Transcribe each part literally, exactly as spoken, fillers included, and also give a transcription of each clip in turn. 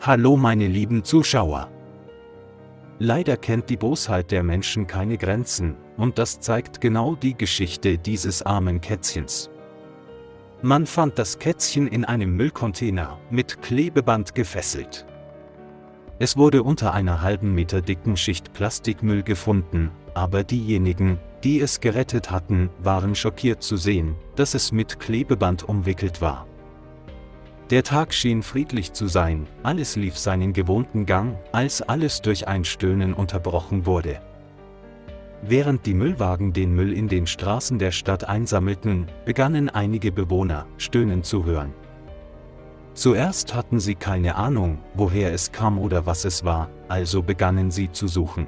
Hallo meine lieben Zuschauer. Leider kennt die Bosheit der Menschen keine Grenzen, und das zeigt genau die Geschichte dieses armen Kätzchens. Man fand das Kätzchen in einem Müllcontainer, mit Klebeband gefesselt. Es wurde unter einer halben Meter dicken Schicht Plastikmüll gefunden, aber diejenigen, die es gerettet hatten, waren schockiert zu sehen, dass es mit Klebeband umwickelt war. Der Tag schien friedlich zu sein, alles lief seinen gewohnten Gang, als alles durch ein Stöhnen unterbrochen wurde. Während die Müllwagen den Müll in den Straßen der Stadt einsammelten, begannen einige Bewohner, Stöhnen zu hören. Zuerst hatten sie keine Ahnung, woher es kam oder was es war, also begannen sie zu suchen.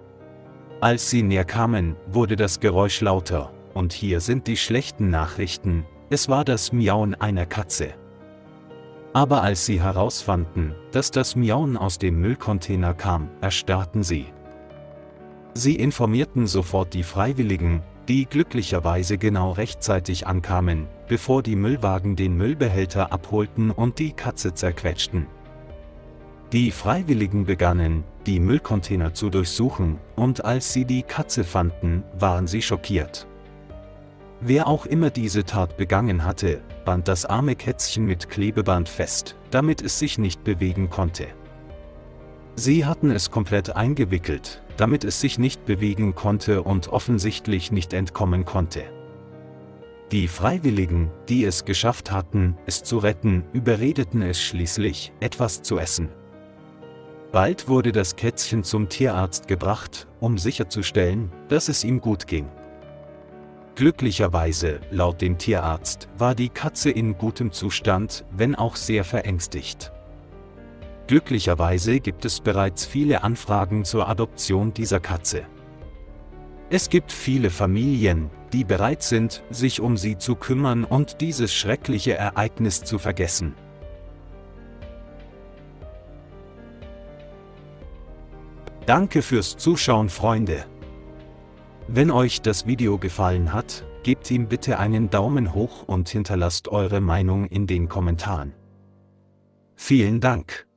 Als sie näher kamen, wurde das Geräusch lauter, und hier sind die schlechten Nachrichten: Es war das Miauen einer Katze. Aber als sie herausfanden, dass das Miauen aus dem Müllcontainer kam, erstarrten sie. Sie informierten sofort die Freiwilligen, die glücklicherweise genau rechtzeitig ankamen, bevor die Müllwagen den Müllbehälter abholten und die Katze zerquetschten. Die Freiwilligen begannen, die Müllcontainer zu durchsuchen, und als sie die Katze fanden, waren sie schockiert. Wer auch immer diese Tat begangen hatte, band das arme Kätzchen mit Klebeband fest, damit es sich nicht bewegen konnte. Sie hatten es komplett eingewickelt, damit es sich nicht bewegen konnte und offensichtlich nicht entkommen konnte. Die Freiwilligen, die es geschafft hatten, es zu retten, überredeten es schließlich, etwas zu essen. Bald wurde das Kätzchen zum Tierarzt gebracht, um sicherzustellen, dass es ihm gut ging. Glücklicherweise, laut dem Tierarzt, war die Katze in gutem Zustand, wenn auch sehr verängstigt. Glücklicherweise gibt es bereits viele Anfragen zur Adoption dieser Katze. Es gibt viele Familien, die bereit sind, sich um sie zu kümmern und dieses schreckliche Ereignis zu vergessen. Danke fürs Zuschauen, Freunde. Wenn euch das Video gefallen hat, gebt ihm bitte einen Daumen hoch und hinterlasst eure Meinung in den Kommentaren. Vielen Dank.